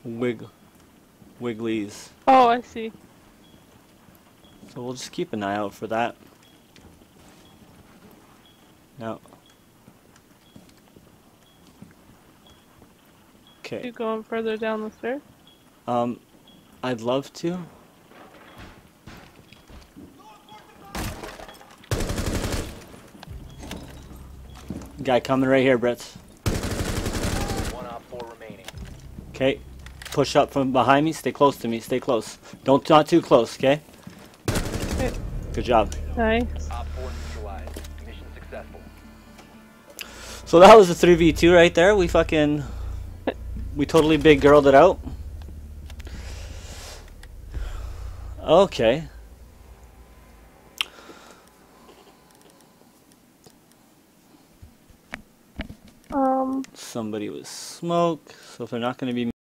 Wigglies. Oh, I see. So we'll just keep an eye out for that. No. Okay. You going further down the stairs? I'd love to. Guy coming right here, Brett. One op 4 remaining. Okay. Push up from behind me. Stay close to me. Stay close. Not too close, okay? Okay. Good job. Nice. Op 4 neutralized. Mission successful. So that was a 3v2 right there. We totally big girled it out. Okay. Somebody was smoke, so if they're not going to be